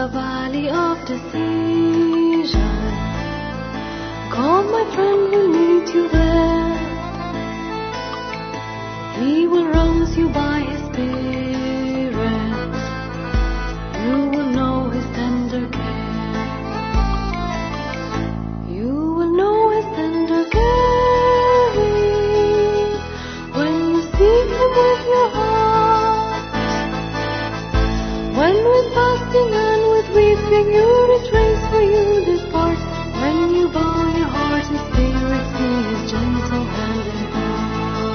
the valley of decision. God, my friend, will meet you there. He will rouse you by His Spirit. You will know His tender care. You will know His tender caring when you seek Him with your heart. When with fasting and with weeping you retrace for you this part. When you bow your heart and spirit, see His gentle hand in God.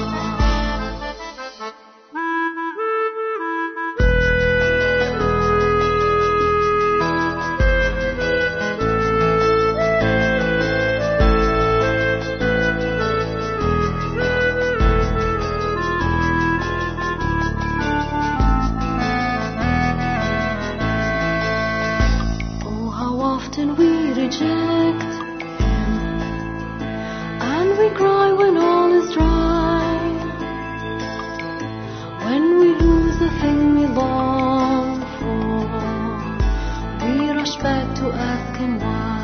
Oh, how often we reject Him, and we cry when all is dry. When we lose the thing we long for, we rush back to ask Him why.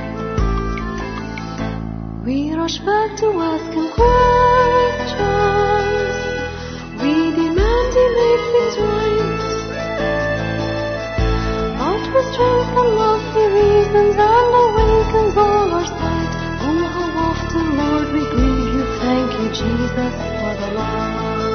We rush back to ask Him questions. We demand He make things right. But with strength and love He reasons and awakens all our sight. Oh, how often, Lord, we grieve you. Thank you, Jesus, for the light.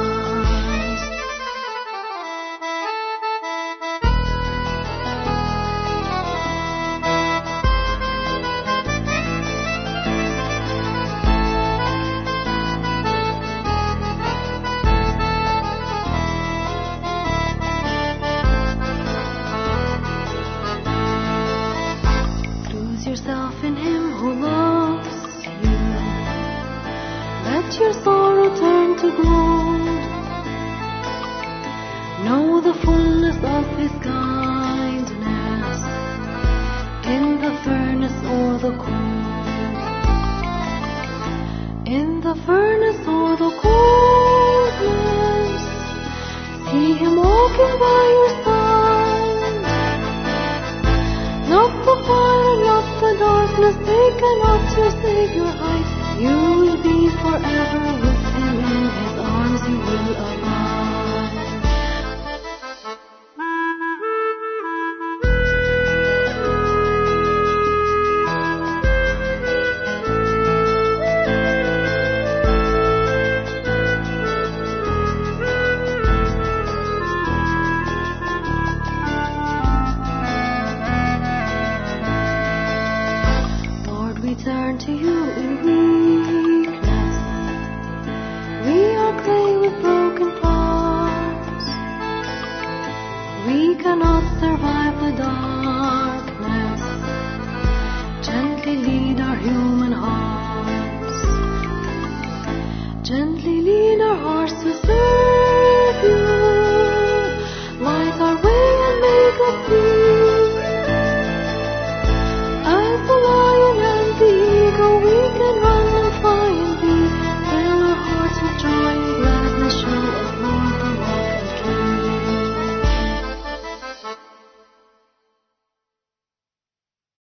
Lose yourself in Him who loves you. Let your sorrow turn to gold. Know the fullness of His kindness in the furnace or the cold. In the furnace or the coldness, see Him walking by your side. Not the fire, not the darkness, they cannot your Savior hide. You will be forever with Him, in His arms you will abide. Lord, we turn to you in weakness. We are clay with broken parts. We cannot survive the darkness. Gently lead our human hearts. Gently lead our hearts to serve